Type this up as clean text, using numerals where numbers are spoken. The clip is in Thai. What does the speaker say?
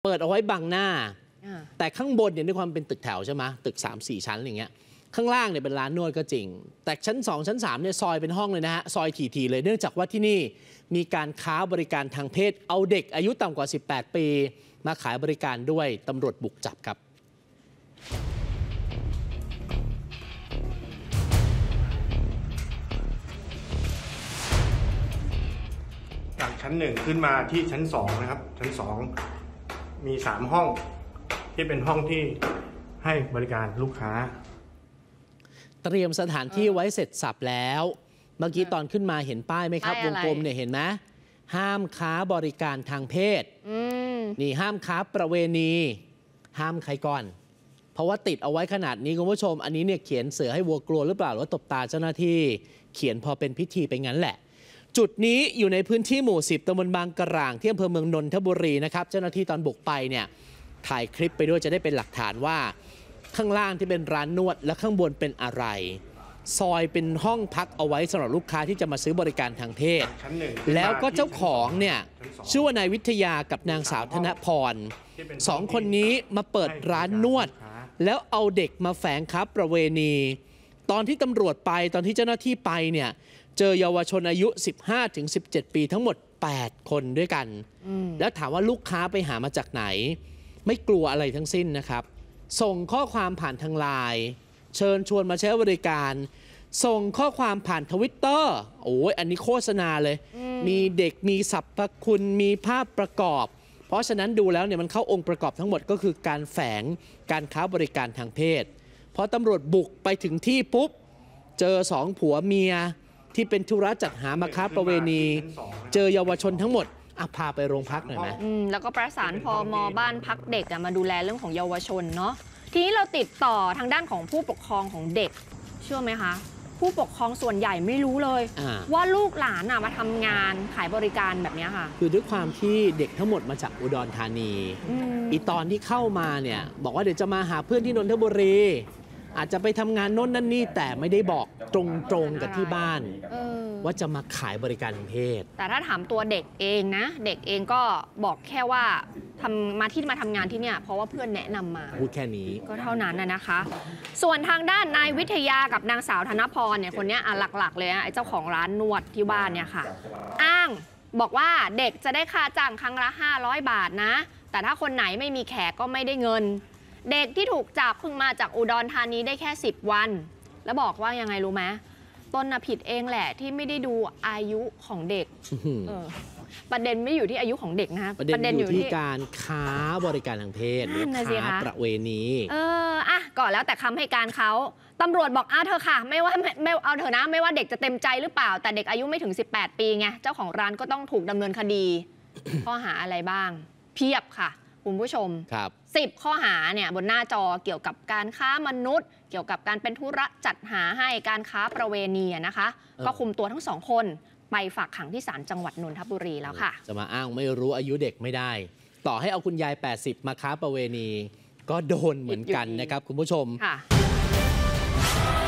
ปิดเอาไว้บังหน้าแต่ข้างบนเนี่ยด้วยความเป็นตึกแถวใช่ไหมตึก 3-4 ชั้นอย่างเงี้ยข้างล่างเนี่ยเป็นร้านนวดก็จริงแต่ชั้น 2 ชั้น 3เนี่ยซอยเป็นห้องเลยนะฮะซอยถี่ๆเลยเนื่องจากว่าที่นี่มีการค้าบริการทางเพศเอาเด็กอายุต่ำกว่า18 ปีมาขายบริการด้วยตำรวจบุกจับครับจากชั้น 1ขึ้นมาที่ชั้น 2นะครับชั้น 2มี3ห้องที่เป็นห้องที่ให้บริการลูกค้าเตรียมสถานที่ไว้เสร็จสับแล้วเมื่อกี้ตอนขึ้นมาเห็นป้ายไหมครับวงกลมเนี่ยเห็นไหมห้ามค้าบริการทางเพศนี่ห้ามค้าประเวณีห้ามใครก่อนเพราะว่าติดเอาไว้ขนาดนี้คุณผู้ชมอันนี้เนี่ยเขียนเสือให้วัวกลัวหรือเปล่าหรือว่าตบตาเจ้าหน้าที่เขียนพอเป็นพิธีไปงั้นแหละจุดนี้อยู่ในพื้นที่หมู่ 10 ตำบลบางกระร่างที่อำเภอเมืองนนทบุรีนะครับเจ้าหน้าที่ตอนบุกไปเนี่ยถ่ายคลิปไปด้วยจะได้เป็นหลักฐานว่าข้างล่างที่เป็นร้านนวดและข้างบนเป็นอะไรซอยเป็นห้องพักเอาไว้สำหรับลูกค้าที่จะมาซื้อบริการทางเพศแล้วก็เจ้าของเนี่ยชื่อว่านายวิทยากับนางสาวธนพร2 คนนี้มาเปิดร้านนวดแล้วเอาเด็กมาแฝงค้าประเวณีตอนที่ตำรวจไปตอนที่เจ้าหน้าที่ไปเนี่ยเจอเยาวชนอายุ 15-17 ปีทั้งหมด8 คนด้วยกันแล้วถามว่าลูกค้าไปหามาจากไหนไม่กลัวอะไรทั้งสิ้นนะครับส่งข้อความผ่านทางไลน์เชิญชวนมาใช้บริการส่งข้อความผ่าน Twitter โอ้ยอันนี้โฆษณาเลยมีเด็กมีสรรพคุณมีภาพประกอบเพราะฉะนั้นดูแล้วเนี่ยมันเข้าองค์ประกอบทั้งหมดก็คือการแฝงการค้าบริการทางเพศพอตำรวจบุกไปถึงที่ปุ๊บเจอ2 ผัวเมียที่เป็นธุระจัดหามาค้าประเวณีเจอเยาวชนทั้งหมดพาไปโรงพักหน่อยไหมแล้วก็ประสานพม.บ้านพักเด็กมาดูแลเรื่องของเยาวชนเนาะทีนี้เราติดต่อทางด้านของผู้ปกครองของเด็กเชื่อไหมคะผู้ปกครองส่วนใหญ่ไม่รู้เลยว่าลูกหลานมาทำงานขายบริการแบบนี้ค่ะคือด้วยความที่เด็กทั้งหมดมาจากอุดรธานีอีตอนที่เข้ามาเนี่ยบอกว่าเดี๋ยวจะมาหาเพื่อนที่นนทบุรีอาจจะไปทำงานโน้นนั่นนี่แต่ไม่ได้บอกตรงๆกับที่บ้านว่าจะมาขายบริการทางเพศแต่ถ้าถามตัวเด็กเองนะเด็กเองก็บอกแค่ว่ามาทำงานที่เนี่ยเพราะว่าเพื่อนแนะนำมาพูดแค่นี้ก็เท่านั้นนะคะส่วนทางด้านนายวิทยากับนางสาวธนพรเนี่ยคนนี้หลักๆเลยไอ้เจ้าของร้านนวดที่บ้านเนี่ยค่ะอ้างบอกว่าเด็กจะได้ค่าจ้างครั้งละ500 บาทนะแต่ถ้าคนไหนไม่มีแขกก็ไม่ได้เงินเด็กที่ถูกจับเพิ่งมาจากอุดรธานีได้แค่10 วันแล้วบอกว่ายังไงรู้ไหมต้นผิดเองแหละที่ไม่ได้ดูอายุของเด็กประเด็นไม่อยู่ที่อายุของเด็กนะประเด็นอยู่ที่การค้าบริการทางเพศหรือค้าประเวณีก่อนแล้วแต่คำให้การเขาตำรวจบอกเธอค่ะไม่เอาเธอนะไม่ว่าเด็กจะเต็มใจหรือเปล่าแต่เด็กอายุไม่ถึง18 ปีไงเจ้าของร้านก็ต้องถูกดำเนินคดี ข้อหาอะไรบ้างเพียบค่ะคุณผู้ชม10 ข้อหาเนี่ยบนหน้าจอเกี่ยวกับการค้ามนุษย์เกี่ยวกับการเป็นธุระจัดหาให้การค้าประเวณีนะคะก็คุมตัวทั้ง2 คนไปฝากขังที่ศาลจังหวัดนนทบุรีแล้วค่ะจะมาอ้างไม่รู้อายุเด็กไม่ได้ต่อให้เอาคุณยาย80มาค้าประเวณีก็โดนเหมือนกันนะครับคุณผู้ชม